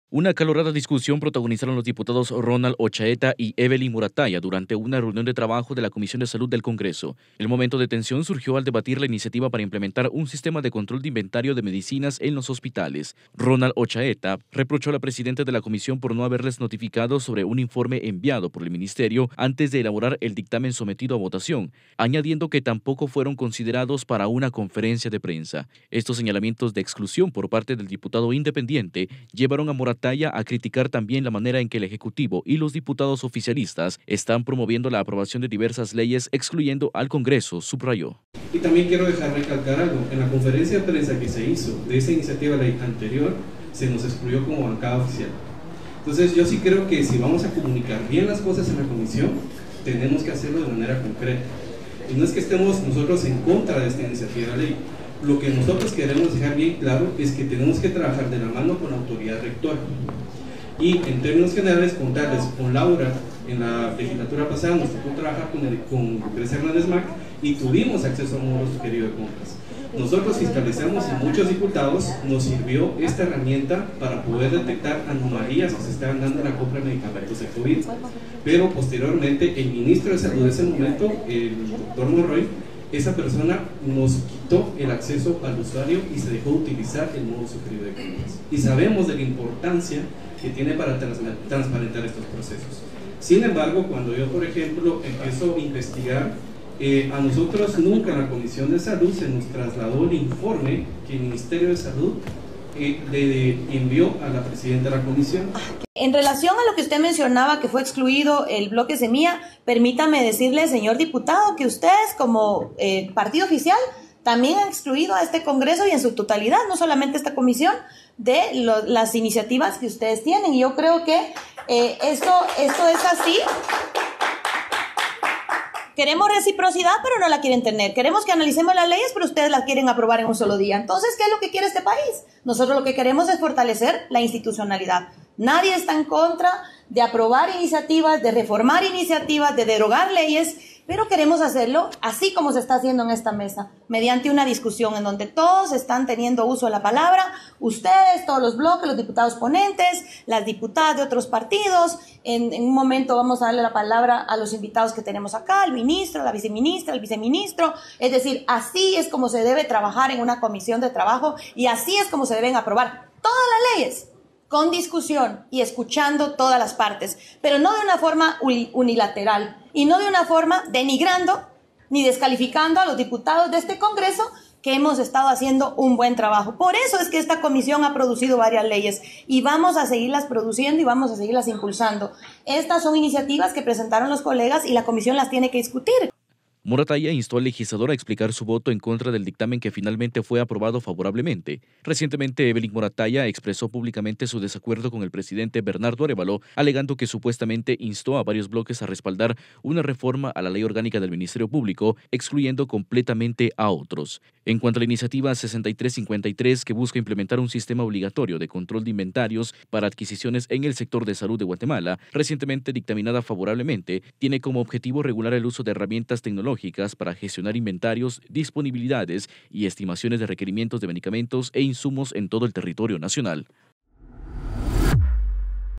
Una acalorada discusión protagonizaron los diputados Ronald Ochaeta y Evelyn Muratalla durante una reunión de trabajo de la Comisión de Salud del Congreso. El momento de tensión surgió al debatir la iniciativa para implementar un sistema de control de inventario de medicinas en los hospitales. Ronald Ochaeta reprochó a la presidenta de la comisión por no haberles notificado sobre un informe enviado por el ministerio antes de elaborar el dictamen sometido a votación, añadiendo que tampoco fueron considerados para una conferencia de prensa. Estos señalamientos de exclusión por parte del diputado independiente llevaron a Muratalla a criticar también la manera en que el Ejecutivo y los diputados oficialistas están promoviendo la aprobación de diversas leyes excluyendo al Congreso, subrayó. Y también quiero dejar recalcar algo, en la conferencia de prensa que se hizo de esa iniciativa de ley anterior, se nos excluyó como bancada oficial. Entonces yo sí creo que si vamos a comunicar bien las cosas en la comisión, tenemos que hacerlo de manera concreta. Y no es que estemos nosotros en contra de esta iniciativa de ley. Lo que nosotros queremos dejar bien claro es que tenemos que trabajar de la mano con la autoridad rectora. Y en términos generales, contarles con Laura, en la legislatura pasada nos tocó trabajar con Lucrecia Hernández Mac y tuvimos acceso a un módulo sugerido de compras. Nosotros fiscalizamos y muchos diputados nos sirvió esta herramienta para poder detectar anomalías que se estaban dando en la compra de medicamentos de COVID. Pero posteriormente el ministro de Salud de ese momento, el doctor Monroy, esa persona nos quitó el acceso al usuario y se dejó utilizar el modo sugerido de compras. Y sabemos de la importancia que tiene para transparentar estos procesos. Sin embargo, cuando yo, por ejemplo, empiezo a investigar, a nosotros nunca en la Comisión de Salud se nos trasladó el informe que el Ministerio de Salud le envió a la presidenta de la comisión. En relación a lo que usted mencionaba, que fue excluido el bloque Semilla, permítame decirle, señor diputado, que ustedes como partido oficial también han excluido a este Congreso y en su totalidad, no solamente esta comisión, de las iniciativas que ustedes tienen. Y yo creo que esto es así. Queremos reciprocidad, pero no la quieren tener. Queremos que analicemos las leyes, pero ustedes las quieren aprobar en un solo día. Entonces, ¿qué es lo que quiere este país? Nosotros lo que queremos es fortalecer la institucionalidad. Nadie está en contra de aprobar iniciativas, de reformar iniciativas, de derogar leyes, pero queremos hacerlo así como se está haciendo en esta mesa, mediante una discusión en donde todos están teniendo uso de la palabra, ustedes, todos los bloques, los diputados ponentes, las diputadas de otros partidos. En un momento vamos a darle la palabra a los invitados que tenemos acá, al ministro, la viceministra, el viceministro. Es decir, así es como se debe trabajar en una comisión de trabajo y así es como se deben aprobar todas las leyes, con discusión y escuchando todas las partes, pero no de una forma unilateral y no de una forma denigrando ni descalificando a los diputados de este Congreso que hemos estado haciendo un buen trabajo. Por eso es que esta comisión ha producido varias leyes y vamos a seguirlas produciendo y vamos a seguirlas impulsando. Estas son iniciativas que presentaron los colegas y la comisión las tiene que discutir. Muratalla instó al legislador a explicar su voto en contra del dictamen que finalmente fue aprobado favorablemente. Recientemente, Evelyn Muratalla expresó públicamente su desacuerdo con el presidente Bernardo Arévalo, alegando que supuestamente instó a varios bloques a respaldar una reforma a la ley orgánica del Ministerio Público, excluyendo completamente a otros. En cuanto a la iniciativa 6353, que busca implementar un sistema obligatorio de control de inventarios para adquisiciones en el sector de salud de Guatemala, recientemente dictaminada favorablemente, tiene como objetivo regular el uso de herramientas tecnológicas para gestionar inventarios, disponibilidades y estimaciones de requerimientos de medicamentos e insumos en todo el territorio nacional.